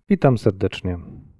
Witam serdecznie.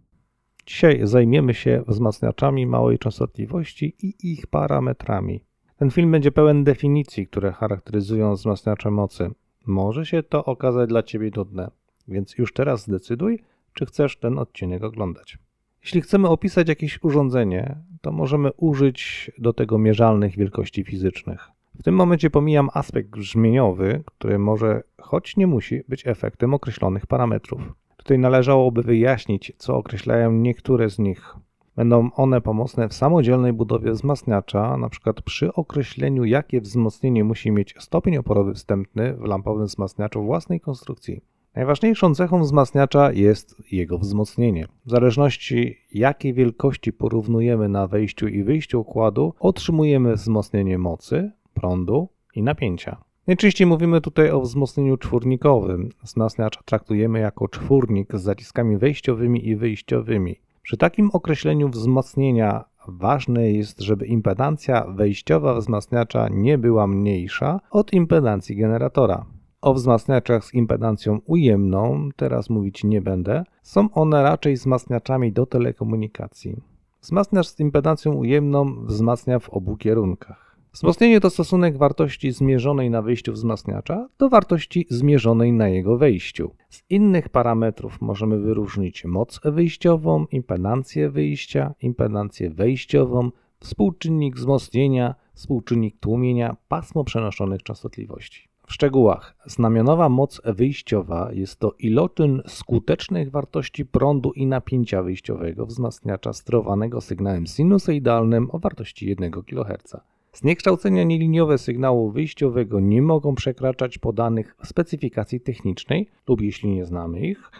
Dzisiaj zajmiemy się wzmacniaczami małej częstotliwości i ich parametrami. Ten film będzie pełen definicji, które charakteryzują wzmacniacze mocy. Może się to okazać dla Ciebie nudne, więc już teraz zdecyduj, czy chcesz ten odcinek oglądać. Jeśli chcemy opisać jakieś urządzenie, to możemy użyć do tego mierzalnych wielkości fizycznych. W tym momencie pomijam aspekt brzmieniowy, który może, choć nie musi, być efektem określonych parametrów. Tutaj należałoby wyjaśnić, co określają niektóre z nich. Będą one pomocne w samodzielnej budowie wzmacniacza, np. przy określeniu, jakie wzmocnienie musi mieć stopień oporowy wstępny w lampowym wzmacniaczu własnej konstrukcji. Najważniejszą cechą wzmacniacza jest jego wzmocnienie. W zależności jakiej wielkości porównujemy na wejściu i wyjściu układu, otrzymujemy wzmocnienie mocy, prądu i napięcia. Najczęściej mówimy tutaj o wzmocnieniu czwórnikowym. Wzmacniacz traktujemy jako czwórnik z zaciskami wejściowymi i wyjściowymi. Przy takim określeniu wzmocnienia ważne jest, żeby impedancja wejściowa wzmacniacza nie była mniejsza od impedancji generatora. O wzmacniaczach z impedancją ujemną teraz mówić nie będę. Są one raczej wzmacniaczami do telekomunikacji. Wzmacniacz z impedancją ujemną wzmacnia w obu kierunkach. Wzmocnienie to stosunek wartości zmierzonej na wyjściu wzmacniacza do wartości zmierzonej na jego wejściu. Z innych parametrów możemy wyróżnić moc wyjściową, impedancję wyjścia, impedancję wejściową, współczynnik wzmocnienia, współczynnik tłumienia, pasmo przenoszonych częstotliwości. W szczegółach, znamionowa moc wyjściowa jest to iloczyn skutecznych wartości prądu i napięcia wyjściowego wzmacniacza sterowanego sygnałem sinusoidalnym o wartości 1 kHz. Zniekształcenia nieliniowe sygnału wyjściowego nie mogą przekraczać podanych w specyfikacji technicznej lub, jeśli nie znamy ich,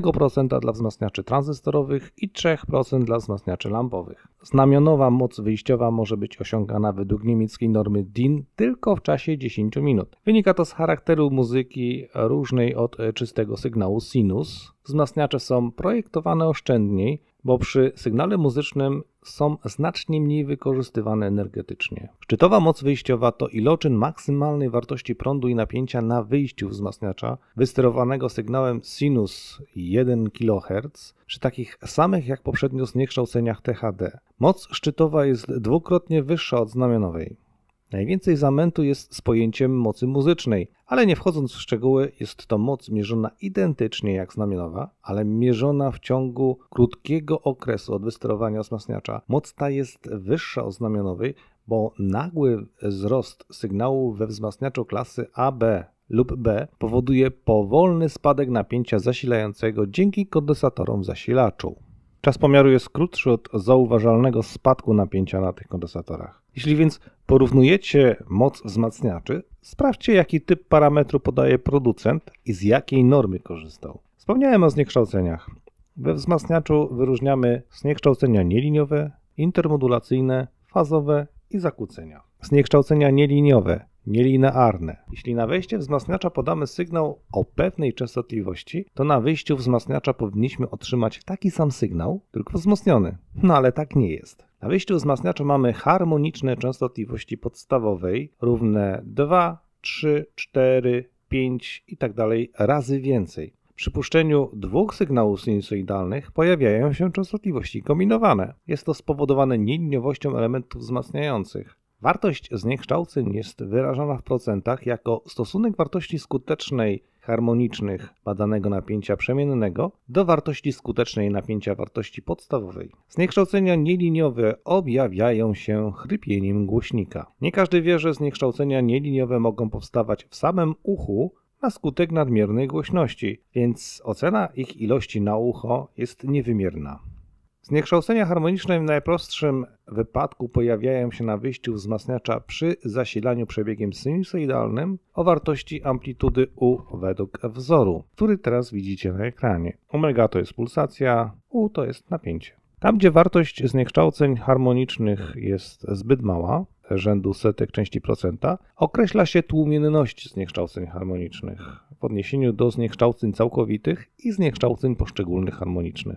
1% dla wzmacniaczy tranzystorowych i 3% dla wzmacniaczy lampowych. Znamionowa moc wyjściowa może być osiągana według niemieckiej normy DIN tylko w czasie 10 minut. Wynika to z charakteru muzyki różnej od czystego sygnału sinus. Wzmacniacze są projektowane oszczędniej, bo przy sygnale muzycznym są znacznie mniej wykorzystywane energetycznie. Szczytowa moc wyjściowa to iloczyn maksymalnej wartości prądu i napięcia na wyjściu wzmacniacza wysterowanego sygnałem sinus 1 kHz przy takich samych jak poprzednio zniekształceniach THD. Moc szczytowa jest dwukrotnie wyższa od znamionowej. Najwięcej zamętu jest z pojęciem mocy muzycznej, ale nie wchodząc w szczegóły, jest to moc mierzona identycznie jak znamionowa, ale mierzona w ciągu krótkiego okresu od wysterowania wzmacniacza. Moc ta jest wyższa od znamionowej, bo nagły wzrost sygnału we wzmacniaczu klasy AB lub B powoduje powolny spadek napięcia zasilającego dzięki kondensatorom w zasilaczu. Czas pomiaru jest krótszy od zauważalnego spadku napięcia na tych kondensatorach. Jeśli więc porównujecie moc wzmacniaczy, sprawdźcie, jaki typ parametru podaje producent i z jakiej normy korzystał. Wspomniałem o zniekształceniach. We wzmacniaczu wyróżniamy zniekształcenia nieliniowe, intermodulacyjne, fazowe i zakłócenia. Zniekształcenia nieliniowe, nielinearne. Jeśli na wejście wzmacniacza podamy sygnał o pewnej częstotliwości, to na wyjściu wzmacniacza powinniśmy otrzymać taki sam sygnał, tylko wzmocniony. No ale tak nie jest. Na wyjściu wzmacniacza mamy harmoniczne częstotliwości podstawowej równe 2, 3, 4, 5 itd. razy więcej. Przy puszczeniu dwóch sygnałów sinusoidalnych pojawiają się częstotliwości kombinowane. Jest to spowodowane nieliniowością elementów wzmacniających. Wartość zniekształceń jest wyrażana w procentach jako stosunek wartości skutecznej harmonicznych badanego napięcia przemiennego do wartości skutecznej napięcia wartości podstawowej. Zniekształcenia nieliniowe objawiają się chrypieniem głośnika. Nie każdy wie, że zniekształcenia nieliniowe mogą powstawać w samym uchu na skutek nadmiernej głośności, więc ocena ich ilości na ucho jest niewymierna. Zniekształcenia harmoniczne w najprostszym wypadku pojawiają się na wyjściu wzmacniacza przy zasilaniu przebiegiem sinusoidalnym o wartości amplitudy U według wzoru, który teraz widzicie na ekranie. Omega to jest pulsacja, U to jest napięcie. Tam, gdzie wartość zniekształceń harmonicznych jest zbyt mała, rzędu setek części procenta, określa się tłumienność zniekształceń harmonicznych w odniesieniu do zniekształceń całkowitych i zniekształceń poszczególnych harmonicznych.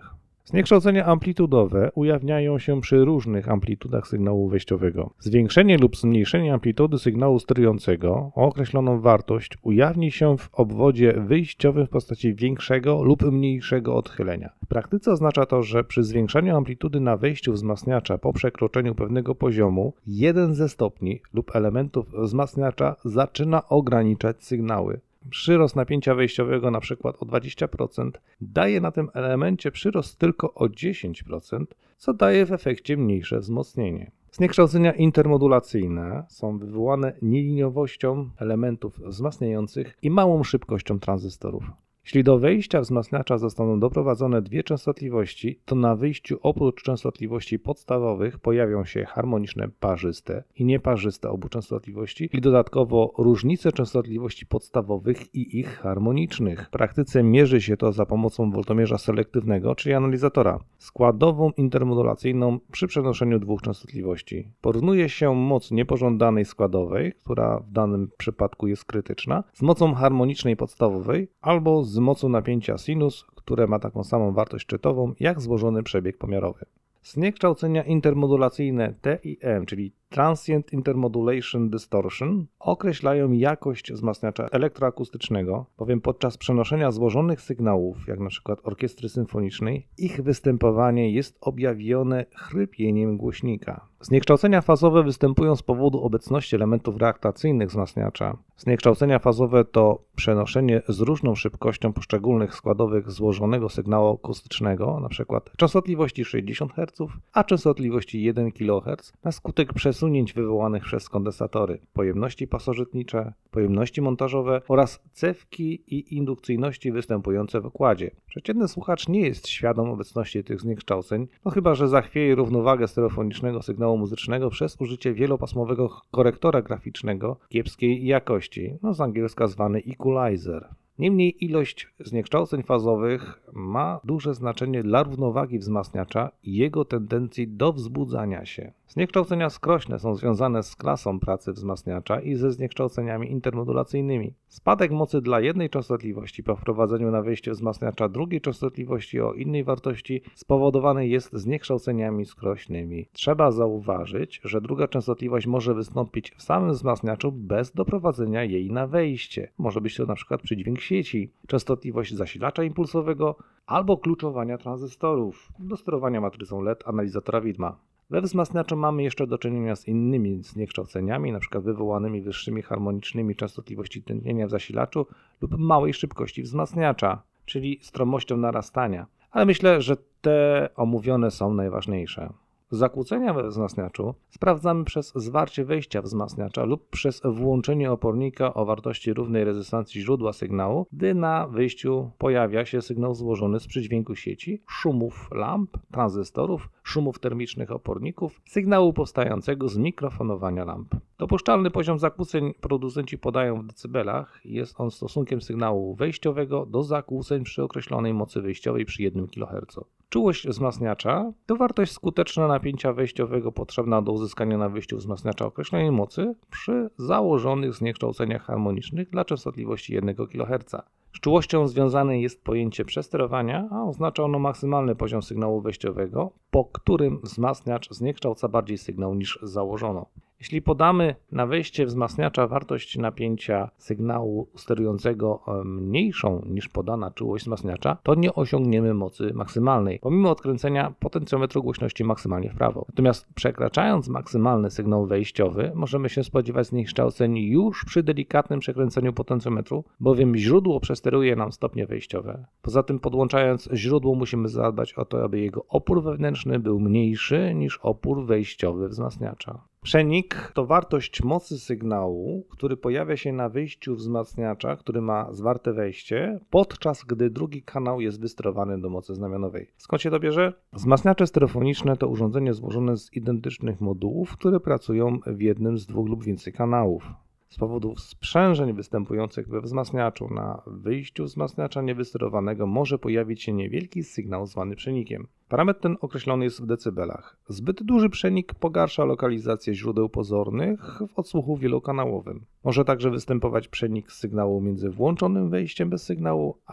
Zniekształcenia amplitudowe ujawniają się przy różnych amplitudach sygnału wejściowego. Zwiększenie lub zmniejszenie amplitudy sygnału sterującego o określoną wartość ujawni się w obwodzie wyjściowym w postaci większego lub mniejszego odchylenia. W praktyce oznacza to, że przy zwiększaniu amplitudy na wejściu wzmacniacza po przekroczeniu pewnego poziomu, jeden ze stopni lub elementów wzmacniacza zaczyna ograniczać sygnały. Przyrost napięcia wejściowego np. o 20% daje na tym elemencie przyrost tylko o 10%, co daje w efekcie mniejsze wzmocnienie. Zniekształcenia intermodulacyjne są wywołane nieliniowością elementów wzmacniających i małą szybkością tranzystorów. Jeśli do wejścia wzmacniacza zostaną doprowadzone dwie częstotliwości, to na wyjściu oprócz częstotliwości podstawowych pojawią się harmoniczne parzyste i nieparzyste obu częstotliwości i dodatkowo różnice częstotliwości podstawowych i ich harmonicznych. W praktyce mierzy się to za pomocą woltomierza selektywnego, czyli analizatora, składową intermodulacyjną przy przenoszeniu dwóch częstotliwości. Porównuje się moc niepożądanej składowej, która w danym przypadku jest krytyczna, z mocą harmonicznej podstawowej albo z mocą napięcia sinus, które ma taką samą wartość szczytową jak złożony przebieg pomiarowy. Zniekształcenia intermodulacyjne TIM, czyli Transient Intermodulation Distortion, określają jakość wzmacniacza elektroakustycznego, bowiem podczas przenoszenia złożonych sygnałów, jak np. orkiestry symfonicznej, ich występowanie jest objawione chrypieniem głośnika. Zniekształcenia fazowe występują z powodu obecności elementów reaktacyjnych wzmacniacza. Zniekształcenia fazowe to przenoszenie z różną szybkością poszczególnych składowych złożonego sygnału akustycznego, np. częstotliwości 60 Hz, a częstotliwości 1 kHz na skutek przesunięć wywołanych przez kondensatory, pojemności pasożytnicze, pojemności montażowe oraz cewki i indukcyjności występujące w układzie. Przeciętny słuchacz nie jest świadom obecności tych zniekształceń, chyba że zachwieje równowagę stereofonicznego sygnału muzycznego przez użycie wielopasmowego korektora graficznego kiepskiej jakości, z angielska zwany equalizer. Niemniej ilość zniekształceń fazowych ma duże znaczenie dla równowagi wzmacniacza i jego tendencji do wzbudzania się. Zniekształcenia skrośne są związane z klasą pracy wzmacniacza i ze zniekształceniami intermodulacyjnymi. Spadek mocy dla jednej częstotliwości po wprowadzeniu na wejście wzmacniacza drugiej częstotliwości o innej wartości spowodowany jest zniekształceniami skrośnymi. Trzeba zauważyć, że druga częstotliwość może wystąpić w samym wzmacniaczu bez doprowadzenia jej na wejście. Może być to np. przydźwięk sieci, częstotliwość zasilacza impulsowego albo kluczowania tranzystorów do sterowania matrycą LED analizatora widma. We wzmacniaczu mamy jeszcze do czynienia z innymi zniekształceniami, np. wywołanymi wyższymi harmonicznymi częstotliwości tętnienia w zasilaczu lub małej szybkości wzmacniacza, czyli stromością narastania. Ale myślę, że te omówione są najważniejsze. Zakłócenia we wzmacniaczu sprawdzamy przez zwarcie wejścia wzmacniacza lub przez włączenie opornika o wartości równej rezonancji źródła sygnału, gdy na wyjściu pojawia się sygnał złożony z przydźwięku sieci, szumów lamp, tranzystorów, szumów termicznych oporników, sygnału powstającego z mikrofonowania lamp. Dopuszczalny poziom zakłóceń producenci podają w decybelach. Jest on stosunkiem sygnału wejściowego do zakłóceń przy określonej mocy wyjściowej przy 1 kHz. Czułość wzmacniacza to wartość skuteczna napięcia wejściowego potrzebna do uzyskania na wyjściu wzmacniacza określonej mocy przy założonych zniekształceniach harmonicznych dla częstotliwości 1 kHz. Z czułością związane jest pojęcie przesterowania, a oznacza ono maksymalny poziom sygnału wejściowego, po którym wzmacniacz zniekształca bardziej sygnał niż założono. Jeśli podamy na wejście wzmacniacza wartość napięcia sygnału sterującego mniejszą niż podana czułość wzmacniacza, to nie osiągniemy mocy maksymalnej, pomimo odkręcenia potencjometru głośności maksymalnie w prawo. Natomiast przekraczając maksymalny sygnał wejściowy, możemy się spodziewać zniekształceń już przy delikatnym przekręceniu potencjometru, bowiem źródło przesteruje nam stopnie wejściowe. Poza tym podłączając źródło musimy zadbać o to, aby jego opór wewnętrzny był mniejszy niż opór wejściowy wzmacniacza. Przenik to wartość mocy sygnału, który pojawia się na wyjściu wzmacniacza, który ma zwarte wejście, podczas gdy drugi kanał jest wysterowany do mocy znamionowej. Skąd się to bierze? Wzmacniacze stereofoniczne to urządzenie złożone z identycznych modułów, które pracują w jednym z dwóch lub więcej kanałów. Z powodu sprzężeń występujących we wzmacniaczu na wyjściu wzmacniacza niewysterowanego może pojawić się niewielki sygnał zwany przenikiem. Parametr ten określony jest w decybelach. Zbyt duży przenik pogarsza lokalizację źródeł pozornych w odsłuchu wielokanałowym. Może także występować przenik sygnału między włączonym wejściem bez sygnału a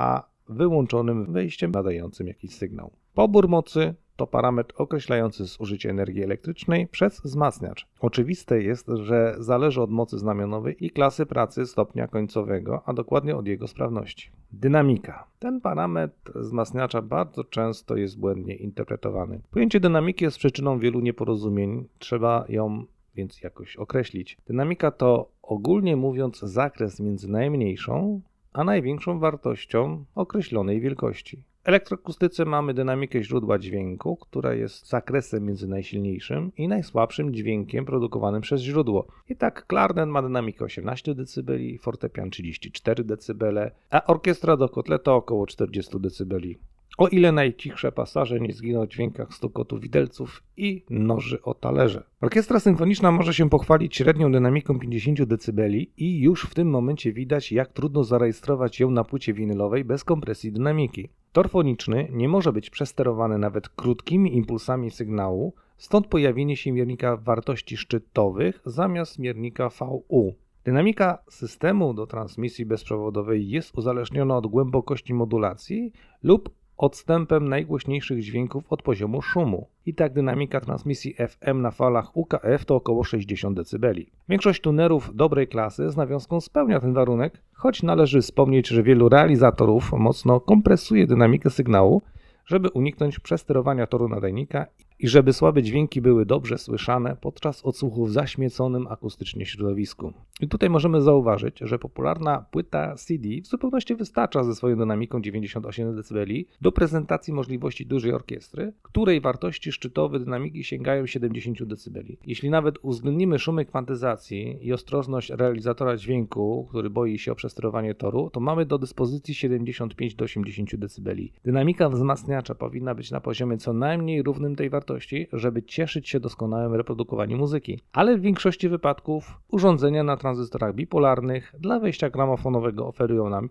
wyłączonym wejściem nadającym jakiś sygnał. Pobór mocy to parametr określający zużycie energii elektrycznej przez wzmacniacz. Oczywiste jest, że zależy od mocy znamionowej i klasy pracy stopnia końcowego, a dokładnie od jego sprawności. Dynamika. Ten parametr wzmacniacza bardzo często jest błędnie interpretowany. Pojęcie dynamiki jest przyczyną wielu nieporozumień, trzeba ją więc jakoś określić. Dynamika to, ogólnie mówiąc, zakres między najmniejszą a największą wartością określonej wielkości. W elektroakustyce mamy dynamikę źródła dźwięku, która jest zakresem między najsilniejszym i najsłabszym dźwiękiem produkowanym przez źródło. I tak klarnet ma dynamikę 18 dB, fortepian 34 dB, a orkiestra do kotleta około 40 dB. O ile najcichsze pasaże nie zginą w dźwiękach stukotu widelców i noży o talerze. Orkiestra symfoniczna może się pochwalić średnią dynamiką 50 dB i już w tym momencie widać, jak trudno zarejestrować ją na płycie winylowej bez kompresji dynamiki. Tor foniczny nie może być przesterowany nawet krótkimi impulsami sygnału, stąd pojawienie się miernika wartości szczytowych zamiast miernika VU. Dynamika systemu do transmisji bezprzewodowej jest uzależniona od głębokości modulacji lub odstępem najgłośniejszych dźwięków od poziomu szumu. I tak dynamika transmisji FM na falach UKF to około 60 dB. Większość tunerów dobrej klasy z nawiązką spełnia ten warunek, choć należy wspomnieć, że wielu realizatorów mocno kompresuje dynamikę sygnału, żeby uniknąć przesterowania toru nadajnika i żeby słabe dźwięki były dobrze słyszane podczas odsłuchu w zaśmieconym akustycznie środowisku. I tutaj możemy zauważyć, że popularna płyta CD w zupełności wystarcza ze swoją dynamiką 98 dB do prezentacji możliwości dużej orkiestry, której wartości szczytowe dynamiki sięgają 70 dB. Jeśli nawet uwzględnimy szumy kwantyzacji i ostrożność realizatora dźwięku, który boi się o przesterowanie toru, to mamy do dyspozycji 75 do 80 dB. Dynamika wzmacniacza powinna być na poziomie co najmniej równym tej wartości, żeby cieszyć się doskonałym reprodukowaniem muzyki. Ale w większości wypadków urządzenia na tranzystorach bipolarnych dla wejścia gramofonowego oferują nam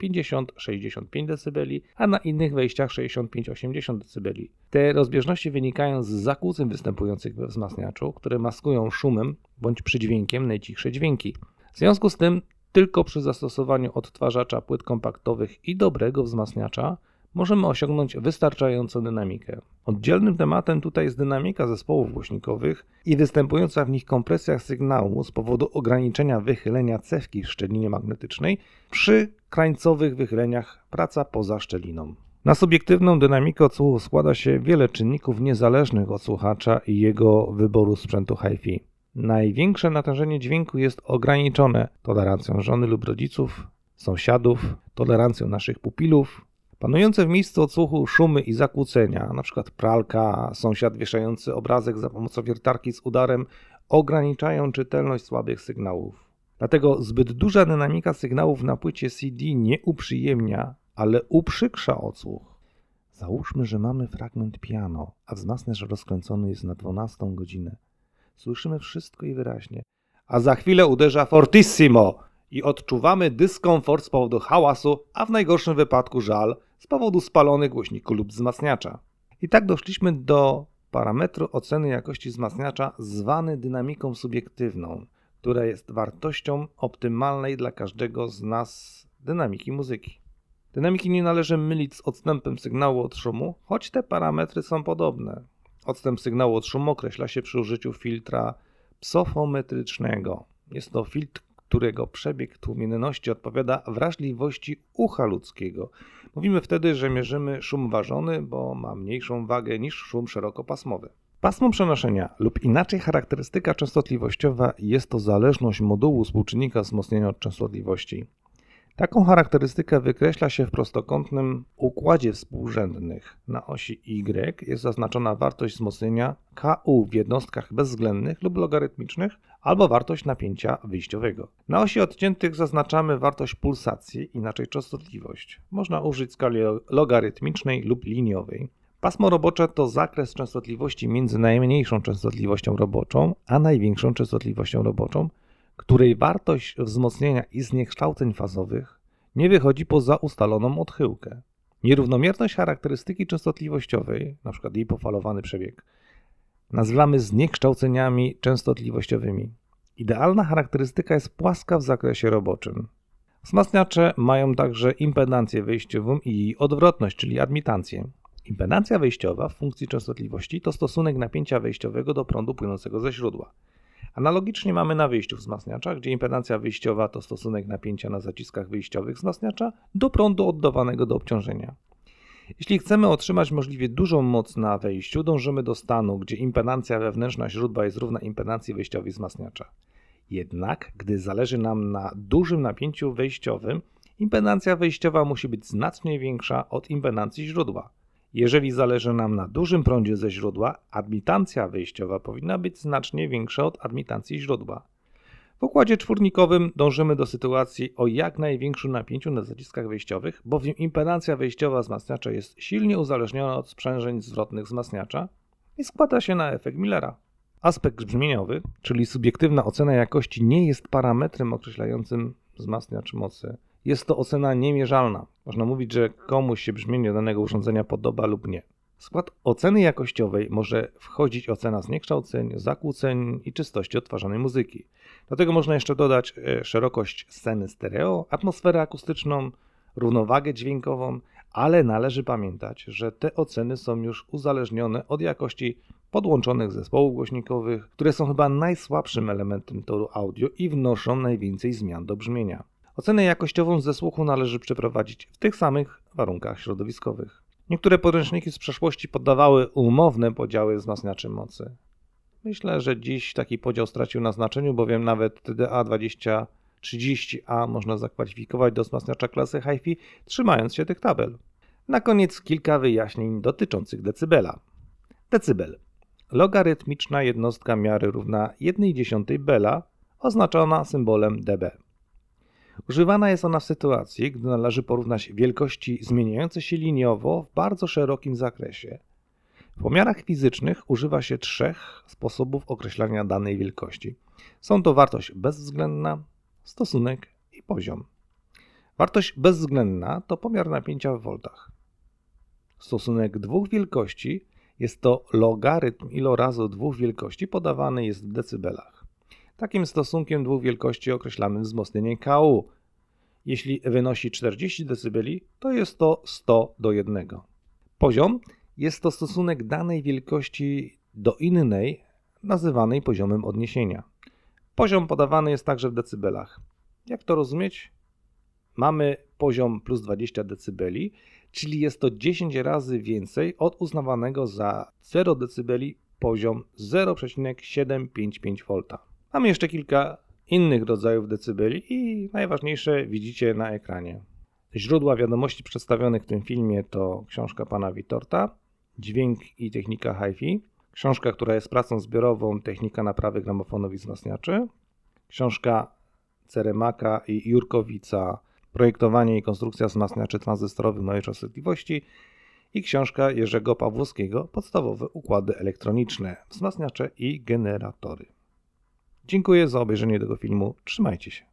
50-65 dB, a na innych wejściach 65-80 dB. Te rozbieżności wynikają z zakłóceń występujących we wzmacniaczu, które maskują szumem bądź przydźwiękiem najcichsze dźwięki. W związku z tym tylko przy zastosowaniu odtwarzacza płyt kompaktowych i dobrego wzmacniacza możemy osiągnąć wystarczającą dynamikę. Oddzielnym tematem tutaj jest dynamika zespołów głośnikowych i występująca w nich kompresja sygnału z powodu ograniczenia wychylenia cewki w szczelinie magnetycznej przy krańcowych wychyleniach praca poza szczeliną. Na subiektywną dynamikę odsłuchu składa się wiele czynników niezależnych od słuchacza i jego wyboru sprzętu hi-fi. Największe natężenie dźwięku jest ograniczone tolerancją żony lub rodziców, sąsiadów, tolerancją naszych pupilów. Panujące w miejscu odsłuchu szumy i zakłócenia, np. pralka, sąsiad wieszający obrazek za pomocą wiertarki z udarem, ograniczają czytelność słabych sygnałów. Dlatego zbyt duża dynamika sygnałów na płycie CD nie uprzyjemnia, ale uprzykrza odsłuch. Załóżmy, że mamy fragment piano, a wzmacniacz rozkręcony jest na 12 godzinę. Słyszymy wszystko i wyraźnie, a za chwilę uderza fortissimo i odczuwamy dyskomfort z powodu hałasu, a w najgorszym wypadku żal z powodu spalonych głośników lub wzmacniacza. I tak doszliśmy do parametru oceny jakości wzmacniacza zwany dynamiką subiektywną, która jest wartością optymalnej dla każdego z nas dynamiki muzyki. Dynamiki nie należy mylić z odstępem sygnału od szumu, choć te parametry są podobne. Odstęp sygnału od szumu określa się przy użyciu filtra psofometrycznego. Jest to filtr, którego przebieg tłumienności odpowiada wrażliwości ucha ludzkiego. Mówimy wtedy, że mierzymy szum ważony, bo ma mniejszą wagę niż szum szerokopasmowy. Pasmo przenoszenia lub inaczej charakterystyka częstotliwościowa jest to zależność modułu współczynnika wzmocnienia od częstotliwości. Taką charakterystykę wykreśla się w prostokątnym układzie współrzędnych. Na osi Y jest zaznaczona wartość wzmocnienia Ku w jednostkach bezwzględnych lub logarytmicznych albo wartość napięcia wyjściowego. Na osi odciętych zaznaczamy wartość pulsacji, inaczej częstotliwość. Można użyć skali logarytmicznej lub liniowej. Pasmo robocze to zakres częstotliwości między najmniejszą częstotliwością roboczą a największą częstotliwością roboczą, której wartość wzmocnienia i zniekształceń fazowych nie wychodzi poza ustaloną odchyłkę. Nierównomierność charakterystyki częstotliwościowej, np. jej pofalowany przebieg, nazywamy zniekształceniami częstotliwościowymi. Idealna charakterystyka jest płaska w zakresie roboczym. Wzmacniacze mają także impedancję wejściową i jej odwrotność, czyli admitancję. Impedancja wejściowa w funkcji częstotliwości to stosunek napięcia wejściowego do prądu płynącego ze źródła. Analogicznie mamy na wyjściu wzmacniacza, gdzie impedancja wyjściowa to stosunek napięcia na zaciskach wyjściowych wzmacniacza do prądu oddawanego do obciążenia. Jeśli chcemy otrzymać możliwie dużą moc na wejściu, dążymy do stanu, gdzie impedancja wewnętrzna źródła jest równa impedancji wejściowej wzmacniacza. Jednak, gdy zależy nam na dużym napięciu wejściowym, impedancja wejściowa musi być znacznie większa od impedancji źródła. Jeżeli zależy nam na dużym prądzie ze źródła, admitancja wejściowa powinna być znacznie większa od admitancji źródła. W układzie czwórnikowym dążymy do sytuacji o jak największym napięciu na zaciskach wejściowych, bowiem impedancja wejściowa wzmacniacza jest silnie uzależniona od sprzężeń zwrotnych wzmacniacza i składa się na efekt Millera. Aspekt brzmieniowy, czyli subiektywna ocena jakości, nie jest parametrem określającym wzmacniacz mocy. Jest to ocena niemierzalna. Można mówić, że komuś się brzmienie danego urządzenia podoba lub nie. W skład oceny jakościowej może wchodzić ocena zniekształceń, zakłóceń i czystości odtwarzanej muzyki. Do tego można jeszcze dodać szerokość sceny stereo, atmosferę akustyczną, równowagę dźwiękową, ale należy pamiętać, że te oceny są już uzależnione od jakości podłączonych zespołów głośnikowych, które są chyba najsłabszym elementem toru audio i wnoszą najwięcej zmian do brzmienia. Ocenę jakościową ze słuchu należy przeprowadzić w tych samych warunkach środowiskowych. Niektóre podręczniki z przeszłości poddawały umowne podziały wzmacniaczy mocy. Myślę, że dziś taki podział stracił na znaczeniu, bowiem nawet TDA 2030A można zakwalifikować do wzmacniacza klasy Hi-Fi, trzymając się tych tabel. Na koniec kilka wyjaśnień dotyczących decybela. Decybel. Logarytmiczna jednostka miary równa 1/10 bela, oznaczona symbolem dB. Używana jest ona w sytuacji, gdy należy porównać wielkości zmieniające się liniowo w bardzo szerokim zakresie. W pomiarach fizycznych używa się 3 sposobów określania danej wielkości. Są to wartość bezwzględna, stosunek i poziom. Wartość bezwzględna to pomiar napięcia w voltach. Stosunek dwóch wielkości jest to logarytm ilorazu dwóch wielkości podawany jest w decybelach. Takim stosunkiem dwóch wielkości określamy wzmocnienie KU. Jeśli wynosi 40 dB, to jest to 100:1. Poziom jest to stosunek danej wielkości do innej, nazywanej poziomem odniesienia. Poziom podawany jest także w decybelach. Jak to rozumieć? Mamy poziom plus 20 dB, czyli jest to 10 razy więcej od uznawanego za 0 dB poziom 0,755 V. Mamy jeszcze kilka innych rodzajów decybeli i najważniejsze widzicie na ekranie. Źródła wiadomości przedstawionych w tym filmie to książka pana Witorta, Dźwięk i technika Hi-Fi, książka, która jest pracą zbiorową Technika naprawy gramofonów i wzmacniaczy, książka Ceremaka i Jurkowica Projektowanie i konstrukcja wzmacniaczy tranzystorowych małej częstotliwości i książka Jerzego Pawłowskiego Podstawowe układy elektroniczne, wzmacniacze i generatory. Dziękuję za obejrzenie tego filmu. Trzymajcie się.